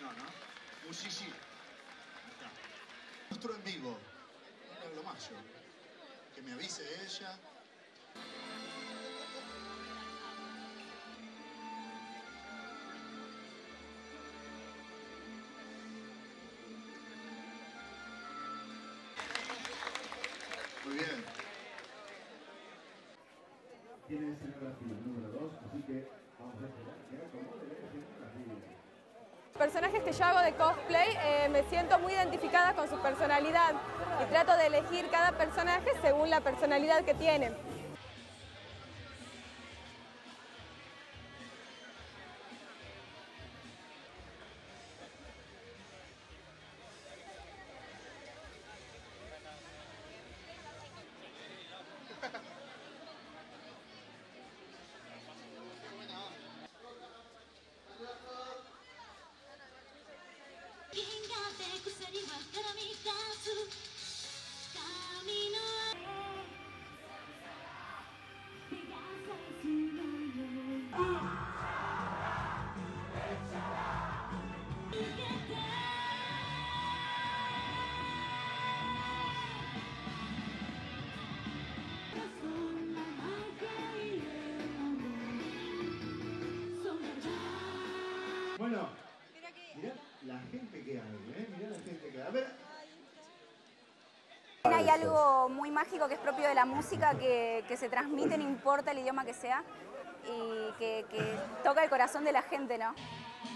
No, ¿no? Un sí, sí. Acá. Nuestro en vivo. No lo más yo. Que me avise ella. Muy bien. Tiene escenografía número 2, así que vamos a esperar que acomode la escenografía. Los personajes que yo hago de cosplay me siento muy identificada con su personalidad y trato de elegir cada personaje según la personalidad que tiene. Bueno, mirá la gente que hay, mirá la gente que hay. A ver. Hay algo muy mágico que es propio de la música, que se transmite, no importa el idioma que sea, y que toca el corazón de la gente, ¿no?